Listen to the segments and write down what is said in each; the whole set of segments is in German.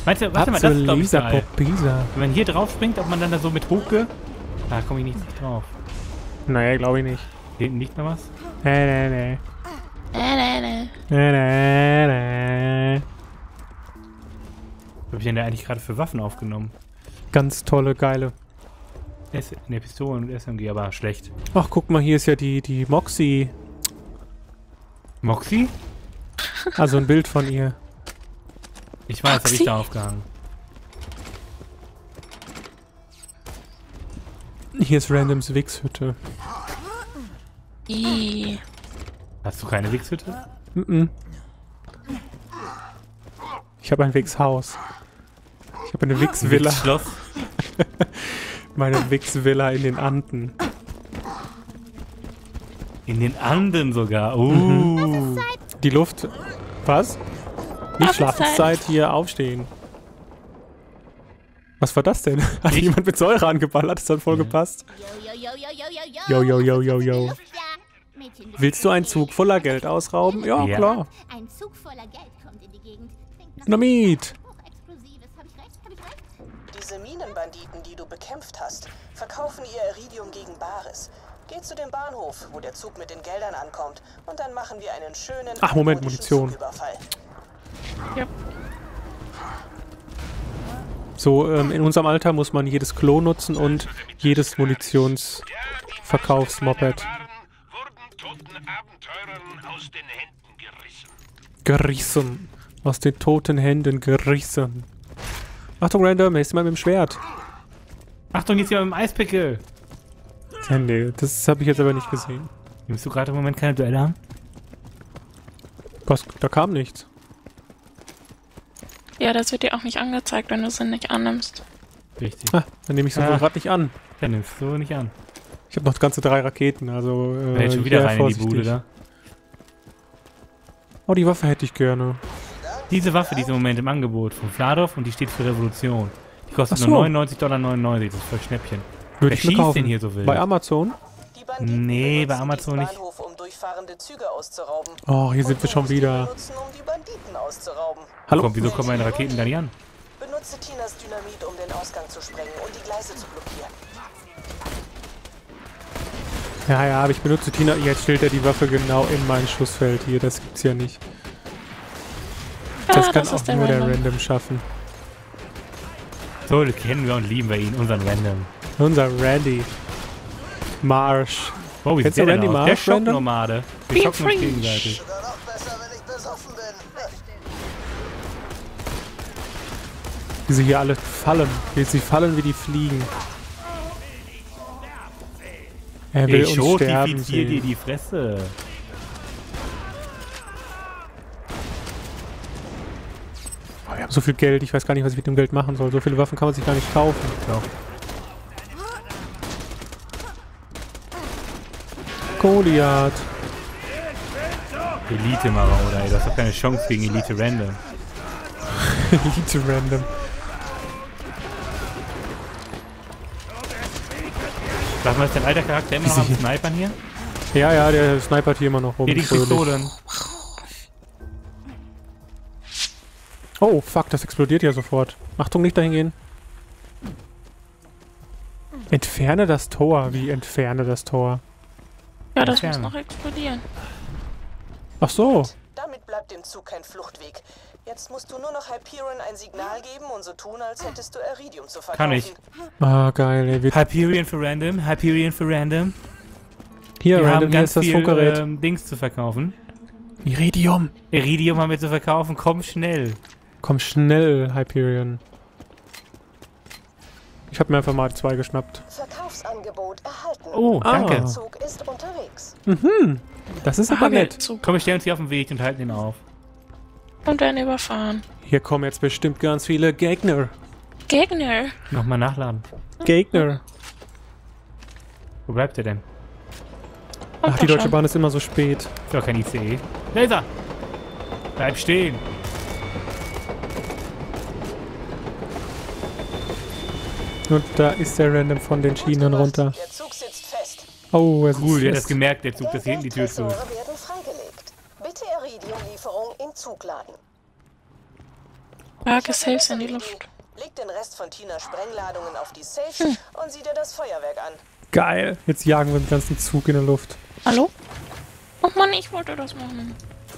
Meinst du, warte mal, das ist, glaub ich, geil. Pisa. Wenn man hier drauf springt, ob man dann da so mit hochge... Da komme ich nicht drauf. Naja, glaube ich nicht. Hier hinten liegt noch was? Nee. Was hab ich denn da eigentlich gerade für Waffen aufgenommen? Ganz tolle, geile. Ne, Pistolen und SMG, aber schlecht. Ach, guck mal, hier ist ja die Moxie. Moxie? Also ein Bild von ihr. Ich weiß, habe ich da aufgehangen. Hier ist Randoms Wichshütte. Hast du keine Wichshütte? Ich habe ein Wichshaus. Ich habe eine Wichsvilla. Schloss. Meine Wichsvilla in den Anden. In den Anden sogar. Die Luft... Was? Nicht Schlafenszeit, hier aufstehen. Was war das denn? Hat jemand mit Säure angeballert? Das hat voll gepasst. Yo. Willst du einen Zug voller Geld ausrauben? Ja, klar. Ein Zug voller Geld kommt in die Gegend. Dynamit! Diese Minenbanditen, die du bekämpft hast, verkaufen ihr Iridium gegen Bares. Geh zu dem Bahnhof, wo der Zug mit den Geldern ankommt, und dann machen wir einen schönen Munition. Zugüberfall. Ja. So, in unserem Alter muss man jedes Klo nutzen und jedes Munitionsverkaufsmoped. Gerissen. Aus den toten Händen gerissen. Achtung, Random, nächstes Mal mit dem Schwert. Achtung, jetzt hier mit dem Eispickel. Ja, nee, das habe ich jetzt aber nicht gesehen. Nimmst du gerade im Moment keine Duelle an? Was? Da kam nichts. Ja, das wird dir auch nicht angezeigt, wenn du sie nicht annimmst. Richtig. Ah, dann nehme ich sie wohl gerade nicht an. Dann nimmst du nicht an. Ich habe noch ganze 3 Raketen, also Jetzt schon wieder rein in die Bude da. Oh, die Waffe hätte ich gerne. Diese Waffe, die ist im Moment im Angebot von Vladov und die steht für Revolution. Die kostet Ach so. nur $99,99. Das ist voll Schnäppchen. Würde ich mir schießt kaufen. denn hier so wild? Bei Amazon? Die Banditen Nee, bei benutzen Amazon diesen nicht. Bahnhof, um durchfahrende Züge auszurauben. Oh, hier sind Und wir du schon musst ihn wieder. benutzen, um die Banditen auszurauben. Hallo? Wieso kommen meine Raketen da nicht an? Benutze Tinas Dynamit, um den Ausgang zu sprengen und die Gleise zu blockieren. Ja, aber ich benutze Tina. Jetzt stellt er die Waffe genau in mein Schussfeld hier. Das gibt's ja nicht. Das kann auch nur der Random schaffen. So kennen wir und lieben wir ihn, unseren Random. Unser Randy Marsh. Oh, wie Kennst sieht du der Randy denn aus? Marsh, Der Random? Schocknomade. Wir schocken uns gegenseitig. Sogar noch besser, wenn ich besoffen bin. Wie sie hier alle fallen. Wie sie fallen wie die Fliegen. Er will Ich uns sterben schotifizier dir sehen. die Fresse. Oh, wir haben so viel Geld. Ich weiß gar nicht, was ich mit dem Geld machen soll. So viele Waffen kann man sich gar nicht kaufen. Doch. Goliath. Elite-Marauder, ey. Du hast doch keine Chance gegen Elite-Random. Elite Random. Sag mal, ist dein alter Charakter immer noch am Snipern hier? Ja, der snipert hier immer noch rum. Hier die fröhlich. Pistolen. Oh, fuck, das explodiert ja sofort. Achtung, nicht dahin gehen. Entferne das Tor. Wie entferne das Tor? Ja, das muss Entferne. noch explodieren. Ach so. Damit bleibt dem Zug kein Fluchtweg. Jetzt musst du nur noch Hyperion ein Signal geben und so tun, als hättest du Iridium zu verkaufen. Kann ich. Ah, geil. Ey. Hyperion für Random, Hyperion für Random. Hier, Wir Random, haben hier ganz ist das viel Funkgerät. Dings zu verkaufen. Iridium. Iridium haben wir zu verkaufen, komm schnell. Komm schnell, Hyperion. Ich habe mir einfach mal 2 geschnappt. Verkaufsangebot erhalten. Oh, danke. Der Zug ist unterwegs. Das ist aber nett. Zug. Komm, wir stellen uns hier auf den Weg und halten ihn auf. Und werden überfahren. Hier kommen jetzt bestimmt ganz viele Gegner. Gegner. Nochmal nachladen. Gegner. Wo bleibt der denn? Ach, die Deutsche Bahn ist immer so spät. Ist doch kein ICE. Laser! Bleib stehen! Und da ist der Random von den Schienen runter. Der Zug sitzt fest. Oh, er Cool, der hat ist das gemerkt, der Zug, dass hier hinten die Tür zu. Tresore werden freigelegt. Bitte Iridium-Lieferung in Zug laden. Schlage Saves in die Luft. Leg den Rest von Tinas Sprengladungen auf die Safes und sieh dir das Feuerwerk an. Geil. Jetzt jagen wir den ganzen Zug in der Luft. Hallo? Oh Mann, ich wollte das machen.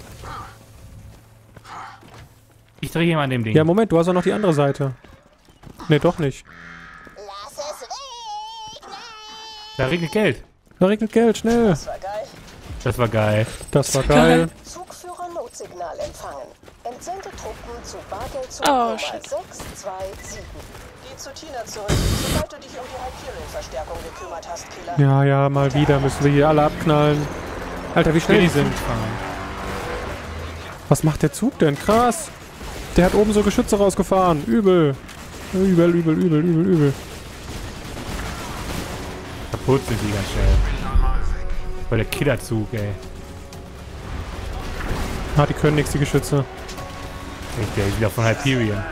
Ich drehe hier mal an dem Ding. Ja, Moment, du hast auch noch die andere Seite. Ne, doch nicht. Lass es regnen! Da regnet Geld. Da regnet Geld, schnell. Das war geil. Das war geil. Das war geil. Zugführer Notsignal empfangen. Entsende Truppen zu Bargelzug Oh, Nummer shit. 627. Geh zu Tina zurück, sobald du dich um die Hyperion-Verstärkung gekümmert hast, Killer. Ja, ja, mal wieder müssen wir hier alle abknallen. Alter, wie schnell die sind. Was macht der Zug denn? Krass. Der hat oben so Geschütze rausgefahren. Übel. Übel, übel, übel, übel, übel. Kaputt sind die ganz schnell. Voll der Killerzug, ey. Ah, die können nichts, die Geschütze. Der ist wieder von Hyperion.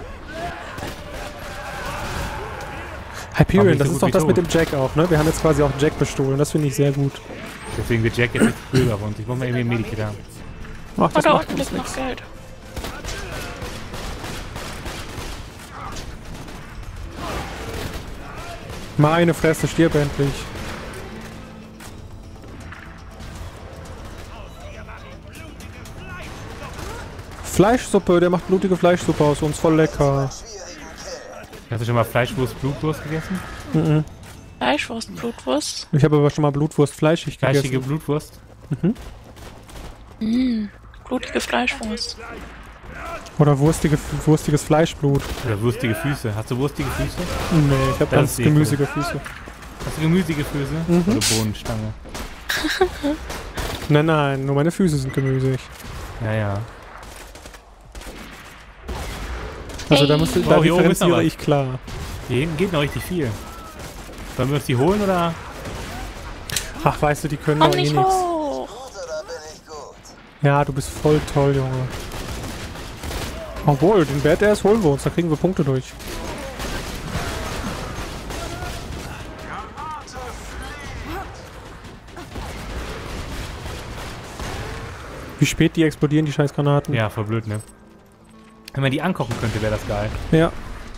Hyperion, nicht das so ist gut doch wie das mit tot. dem Jack auch, ne? Wir haben jetzt quasi auch Jack bestohlen. Das finde ich sehr gut. Deswegen wird Jack jetzt nicht böse auf uns. Ich muss mal irgendwie ein Medikit haben. Ach, Oh, das da macht unten uns liegt nichts. noch Geld. Meine Fresse, stirb endlich. Fleischsuppe, der macht blutige Fleischsuppe aus uns, voll lecker. Hast du schon mal Fleischwurst, Blutwurst gegessen? Mhm. Fleischwurst, Blutwurst. Ich habe aber schon mal Blutwurst fleischig Fleischige gegessen. Blutwurst? Blutige Fleischwurst. Oder wurstiges Fleischblut. Oder wurstige Füße. Hast du wurstige Füße? Nee, ich habe Das ganz ist eklig. gemüsige Füße. Hast du gemüsige Füße? Oder Bohnenstange? Nein, nein, nur meine Füße sind gemüsig. Ja, ja. Also da, Hey. da Oh, hier oben ist noch differenziere was. ich klar. Hier hinten geht noch richtig viel. Sollen wir uns die holen oder? Ach, weißt du, die können Komm doch eh nicht nichts. hoch. Oder bin ich gut? Ja, du bist voll toll, Junge. Obwohl, den Badass holen wir uns, da kriegen wir Punkte durch. Wie spät die explodieren, die scheiß Granaten. Ja, voll blöd, ne? Wenn man die ankochen könnte, wäre das geil. Ja.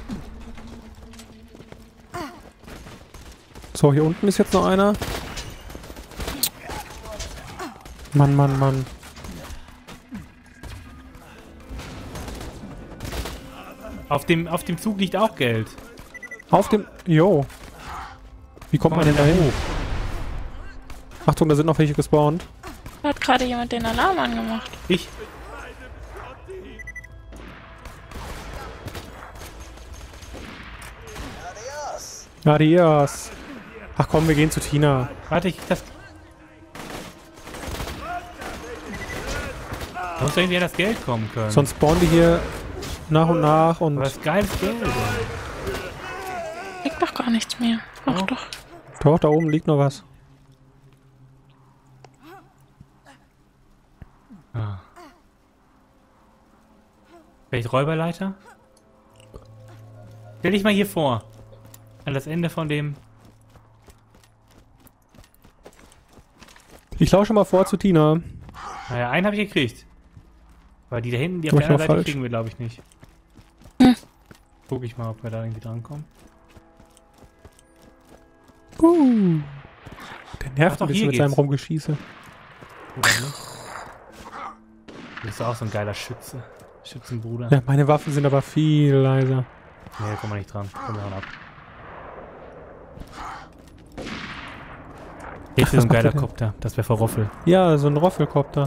So, hier unten ist jetzt noch einer. Mann, Mann, Mann. Auf dem Zug liegt auch Geld. Auf dem... Jo. Wie kommt man denn da hin? hoch? Achtung, da sind noch welche gespawnt. Da hat gerade jemand den Alarm angemacht. Ich? Adios. Adios. Ach komm, wir gehen zu Tina. Warte, ich krieg das... Da muss irgendwie an das Geld kommen können. Sonst spawnen die hier nach und nach und... Aber das ist geiles Geld. ey. Liegt doch gar nichts mehr. Ach Oh. doch. Doch, da oben liegt noch was. Ah. Vielleicht Räuberleiter? Stell dich mal hier vor. An das Ende von dem... Ich lausche mal vor zu Tina. Naja, einen habe ich gekriegt. Weil die da hinten, die auf Mach der ich mal anderen Seite falsch. kriegen wir, glaube ich, nicht. Guck ich mal, ob wir da irgendwie drankommen. Der nervt Ach doch, ein bisschen hier mit seinem geht's. Rumgeschieße. Oder nicht? Du bist auch so ein geiler Schütze. Schützenbruder. Ja, meine Waffen sind aber viel leiser. Nee, da kommen wir nicht dran. Komm, wir hauen ab. Hier ist so was ein macht geiler der denn? Kopter. Das wäre Roffel. Ja, so ein Roffelkopter.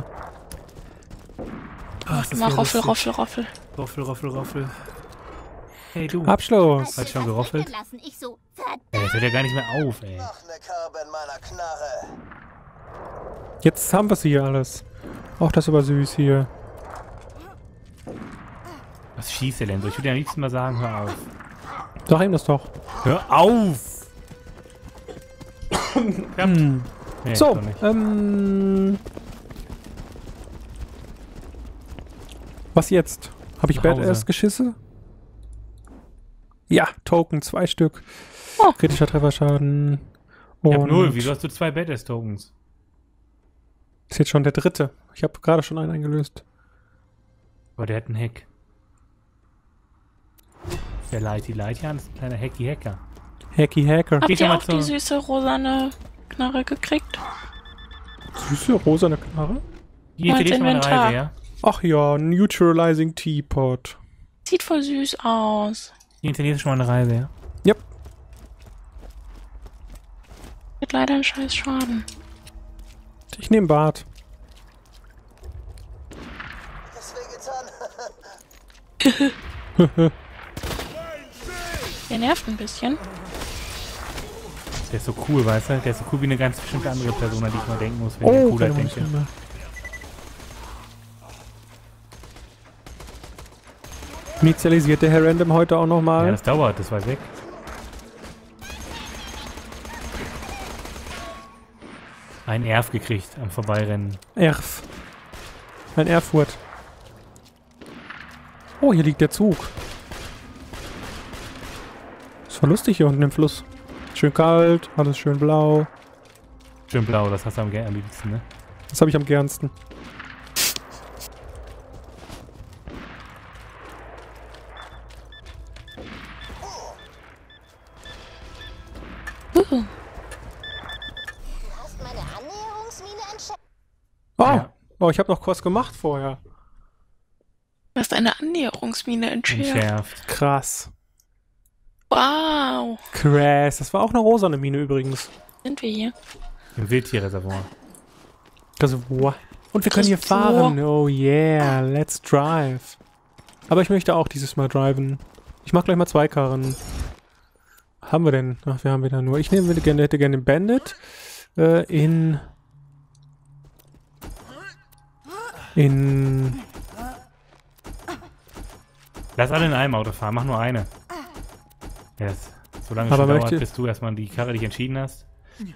Mach Roffel, Roffel, Roffel. Roffel. Hey, du. Abschluss. Hat schon geroffelt? Lassen. Ich so, Ey, jetzt hört ja gar nicht mehr auf, ey. Noch eine Kerbe in meiner Knarre. Jetzt haben wir sie hier alles. Auch das ist aber süß hier. Was schießt er denn so? Ich würde ja am liebsten mal sagen, hör auf. Sag ihm das doch. Hör auf! Ja. Nee, So, doch nicht. was jetzt? Habe ich Nach Hause. Badass-Geschisse? Ja, Token, 2 Stück. Oh. Kritischer Trefferschaden. Ich hab Und 0. Wieso hast du 2 Badass-Tokens? ist jetzt schon der dritte. Ich habe gerade schon einen eingelöst. Aber der hat einen Hack. der Lighty Lighty-Hand ist ein kleiner Hacky-Hacker. Hacker. Habt Geht ihr doch mal auch die süße rosane Knarre gekriegt? Süße, rosane Knarre? Die installierst du mal eine Inventar. Reise, ja? Ach ja, Neutralizing Teapot. Sieht voll süß aus. Die installierst du schon mal eine Reise, ja? Yep. Wird leider ein scheiß Schaden. Ich nehme Bart. Das wehgetan. Der nervt ein bisschen. Der ist so cool, weißt du? Der ist so cool wie eine ganz bestimmte andere Person, an die ich mal denken muss, wenn ich an Coolheit keine denke. Munition mehr. Initialisiert der Herr Random heute auch Ja, nochmal? das dauert, das war weg. Ein Erf gekriegt am Vorbeirennen. Erf. Ein Erfurt. Oh, hier liegt der Zug. Ist voll lustig hier unten im Fluss. Schön kalt, alles schön blau. Schön blau, das hast du am liebsten, ne? Das habe ich am gernsten. Du hast meine Annäherungsmine entschärft. Oh, Ja. oh, ich habe noch was gemacht vorher. Du hast eine Annäherungsmine entschärft. Entschärft. Krass. Wow. Krass. Das war auch eine rosane Mine übrigens. Sind wir hier? Im Wildtierreservoir. Reservoir. Und wir können hier Reservoir. fahren. Oh yeah, let's drive. Aber ich möchte auch dieses Mal driven. Ich mach gleich mal 2 Karren. Haben wir denn? Ach, wir haben wieder nur. Ich hätte gerne den Bandit. In... Lass alle in einem Auto fahren, mach nur eine. Yes. Solange es Aber schon dauert, möchte- bis du erstmal die Karre dich entschieden hast.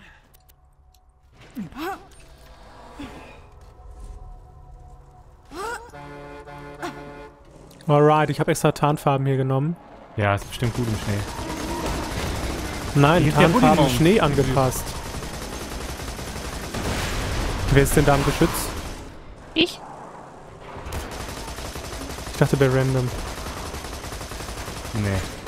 Alright, ich habe extra Tarnfarben hier genommen. Ja, ist bestimmt gut im Schnee. Nein, Hier ist der Tarnfarben Bulli-Mount. Schnee angepasst. Wer ist denn da am Geschütz? Ich? Ich dachte, der Random. Nee.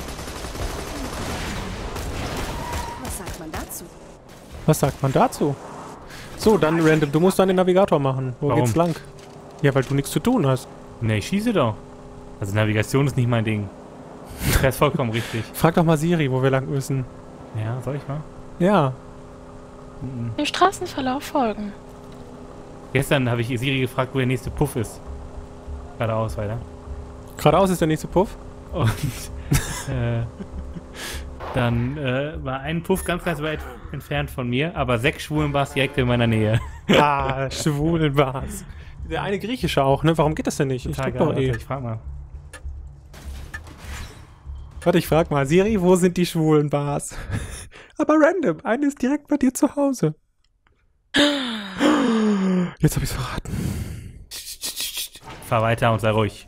Was sagt man dazu? Was sagt man dazu? So, dann Random, du musst dann den Navigator machen. Wo Warum? geht's lang? Ja, weil du nichts zu tun hast. Nee, ich schieße doch. Also Navigation ist nicht mein Ding. Du fährst vollkommen richtig. Frag doch mal Siri, wo wir lang müssen. Ja, soll ich mal? Ja. Dem Straßenverlauf folgen. Gestern habe ich Siri gefragt, wo der nächste Puff ist. Geradeaus weiter. Geradeaus ist der nächste Puff. Und dann war ein Puff ganz, ganz weit entfernt von mir, aber 6 Schwulenbars direkt in meiner Nähe. Ah, schwulen war's. Der eine griechische auch, ne? Warum geht das denn nicht? Ich drück doch Warte, eh. ich frag mal. Warte, ich frag mal. Siri, wo sind die schwulen Bars? Aber random. Eine ist direkt bei dir zu Hause. Jetzt hab ich's verraten. Fahr weiter und sei ruhig.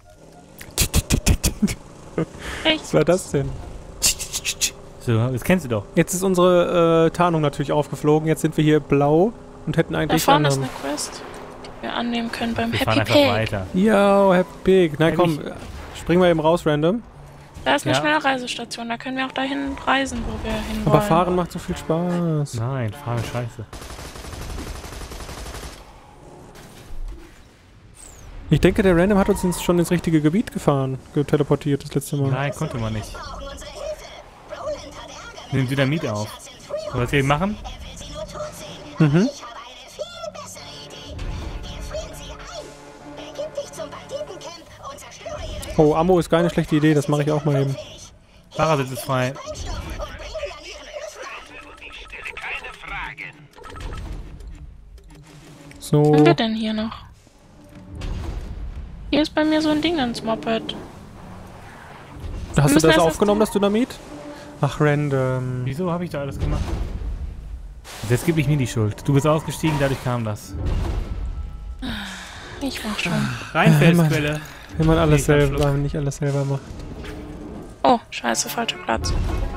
Echt? Was war das denn? So, das kennst du doch. Jetzt ist unsere Tarnung natürlich aufgeflogen. Jetzt sind wir hier blau und hätten Da eigentlich vorne ist einen... eine Quest, die wir annehmen können beim Wir fahren Happy einfach Pig. weiter. Yo, Happy Pig. Na Ja, komm, springen wir eben raus, random. Da ist eine Ja. Schnellreisestation, da können wir auch dahin reisen, wo wir hin Aber wollen. fahren macht so viel Spaß. Nein, fahren ist scheiße. Ich denke, der Random hat uns schon ins richtige Gebiet gefahren, teleportiert das letzte Mal. Nein, konnte man nicht. Brauchen unsere Hilfe. Roland hat Ärger. Nimm Dynamit auf. Schatz in Freehold. Und was wir machen? Er will sie nur tot sehen. Mhm. Ich habe eine viel bessere Idee. Wir frieren sie ein. Begib dich zum Banditencamp und zerstöre ihre Oh, Ammo ist keine schlechte Idee, das mache ich auch mal eben. Fahrersitz ist frei. Sprengstoff und bring ihn an ihren Öfen an. Was So, haben wir denn hier noch? Hier ist bei mir so ein Ding ins Moped. hast du müssen das erst aufgenommen, das Dynamit? Ach, random. Wieso habe ich da alles gemacht? Jetzt gebe ich mir die Schuld. Du bist ausgestiegen, dadurch kam das. Ich mach schon. Reinfelsquelle. Wenn man alles Nee, ich hab selber, nicht alles selber macht. Oh, scheiße, falscher Platz.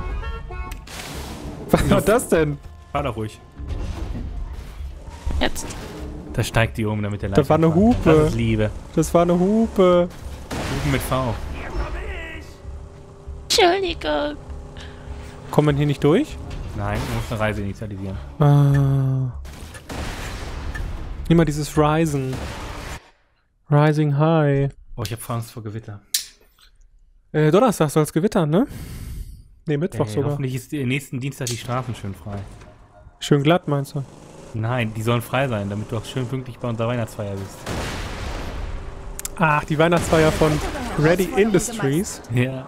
Was war das denn? Fahr doch ruhig. Jetzt. Da steigt die um, damit der Da war eine Leichenfahrt. Hupe. Das ist Liebe. Das war eine Hupe. Hupen mit V. Entschuldigung. Kommt man hier nicht durch? Nein, man muss eine Reise initialisieren. Ah. Nimm mal dieses Risen. Rising High. Oh, ich hab Angst vor Gewitter. Donnerstag soll es gewittern, ne? Ne, Mittwoch sogar. Hoffentlich ist nächsten Dienstag die Straßen schön frei. Schön glatt, meinst du? Nein, die sollen frei sein, damit du auch schön pünktlich bei unserer Weihnachtsfeier bist. Ach, die Weihnachtsfeier von Ready Industries. Ja.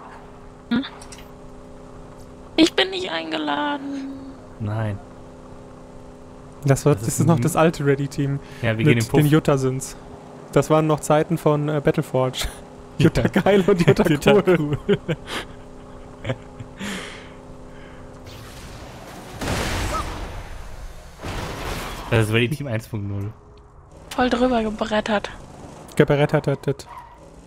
Ich bin nicht eingeladen. Nein. Das ist noch das alte Ready-Team. Ja, wir gehen im Mit Puff. den Jutta-Sins. Das waren noch Zeiten von Battleforge. Jutta geil und Jutta cool. Das ist Ready Team 1.0. Voll drüber gebrettert. Geberettet.